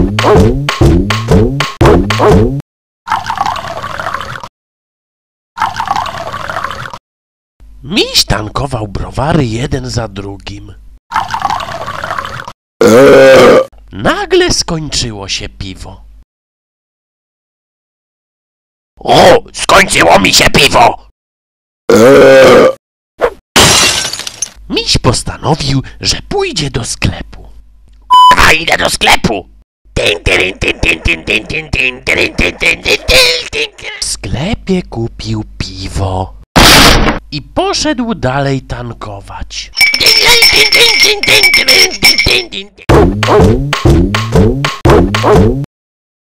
Miś tankował browary jeden za drugim. Nagle skończyło się piwo. O, skończyło mi się piwo! Miś postanowił, że pójdzie do sklepu. A idę do sklepu! W sklepie kupił piwo i poszedł dalej tankować.